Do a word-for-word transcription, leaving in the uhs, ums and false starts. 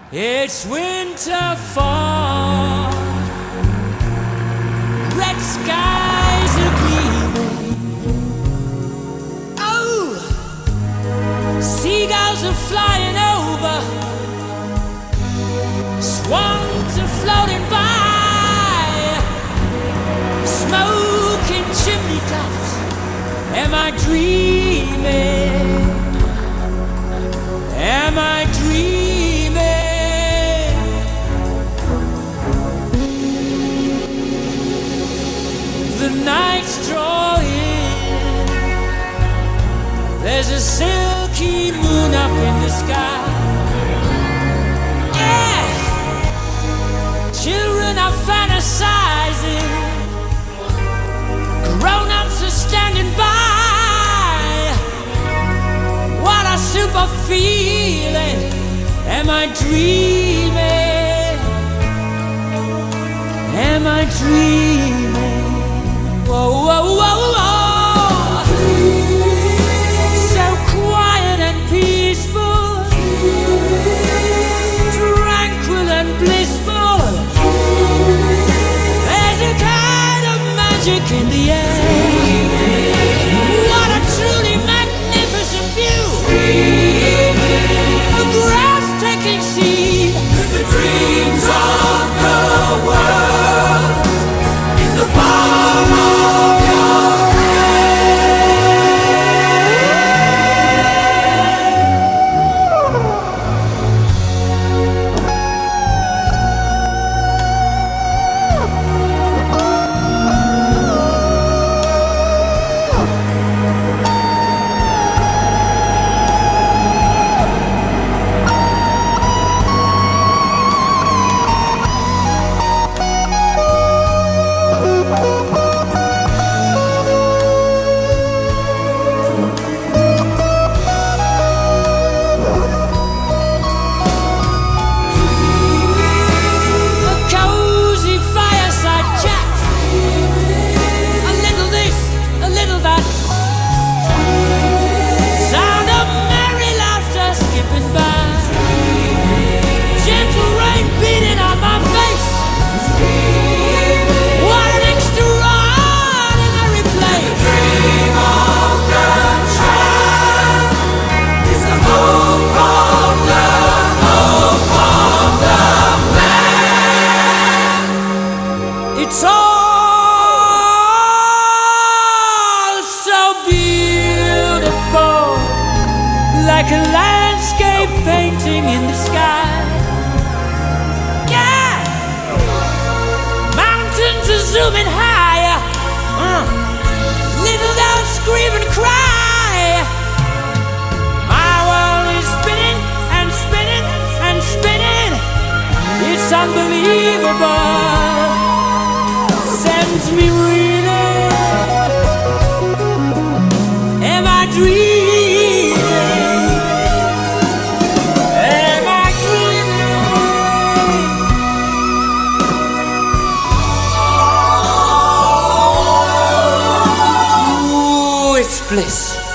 It's winter fall, red skies are gleaming. Oh, seagulls are flying over, swans are floating by, smoking chimney tops. Am I dreaming? Am I dreaming? The nights draw in, there's a silky moon up in the sky. Yeah, children are fantasizing, grown-ups are standing by. What a super feeling. Am I dreaming? Am I dreaming? Whoa, whoa, whoa, whoa. So quiet and peaceful, tranquil and blissful. There's a kind of magic in the air. What a truly magnificent view. A breathtaking scene. The dreams of the world in the palm of your it's all so beautiful, like a landscape painting in the sky. Yeah, mountains are zooming higher, uh. Little dogs scream and cry. My world is spinning and spinning and spinning. It's unbelievable. Sends me reeling. Am I dreaming? Am I dreaming? Ooh, it's bliss.